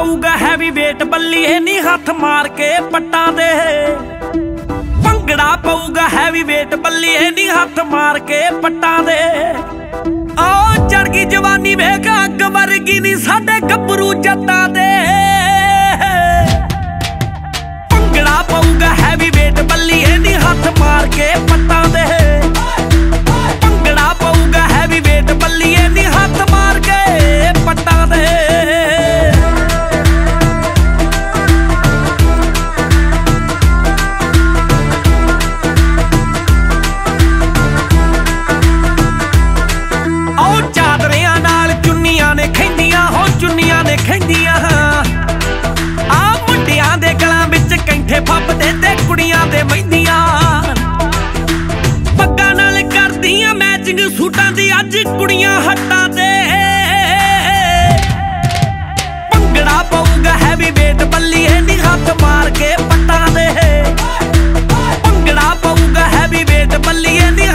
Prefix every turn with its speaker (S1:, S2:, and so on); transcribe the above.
S1: ਪਊਗਾ heavy weight ਬੱਲੀਏ ਨੀ ਹੱਥ ਮਾਰ ਕੇ ਪੱਟਾਂ ਦੇ। ਭੰਗੜਾ ਪਊਗਾ ਹੈਵੀ ਵੇਟ ਬੱਲੀਏ ਨੀ ਹੱਥ ਮਾਰ ਕੇ ਪੱਟਾਂ ਦੇ। ਆਓ ਚੜ ਗਈ ਜਵਾਨੀ ਵੇਖ ਅੱਗ ਵਰਗੀ ਨੀ ਸਾਡੇ ਗੱਭਰੂ ਜੱਟਾਂ ਦੇ। ਭੰਗੜਾ ਪਊਗਾ ਹੈਵੀ ਵੇਟ ਬੱਲੀਏ ਨੀ ਹੱਥ ਮਾਰ ਕੇ ਪੱਟਾਂ ਦੇ। ਭੰਗੜਾ ਪਊਗਾ ਹੈਵੀ ਵੇਟ ਬੱਲੀਏ ਨੀ ਹੱਥ ਮਾਰ ਕੇ ਪੱਟਾਂ ਦੇ। ਚੁੰਨੀਆਂ ਨੇ ਖੈਂਦੀਆਂ ਆ ਮੁੰਡਿਆਂ ਦੇ ਗਲਾਂ ਵਿੱਚ ਕੈਂਠੇ ਫੱਬਦੇ ਤੇ ਕੁੜੀਆਂ ਦੇ ਮਹਿੰਦੀਆਂ। ਪੱਗਾਂ ਨਾਲ ਕਰਦੀਆਂ ਮੈਚਿੰਗ ਸੂਟਾਂ ਦੀ ਅੱਜ ਕੁੜੀਆਂ ਹੱਟਾਂ ਤੇ। ਭੰਗੜਾ ਪਊਗਾ ਹੈਵੀ ਵੇਟ ਬੱਲੀਏ ਨੀ ਹੱਥ ਮਾਰ ਕੇ ਪੱਟਾਂ ਦੇ। ਭੰਗੜਾ ਪਊਗਾ ਹੈਵੀ ਵੇਟ ਬੱਲੀਏ ਨੀ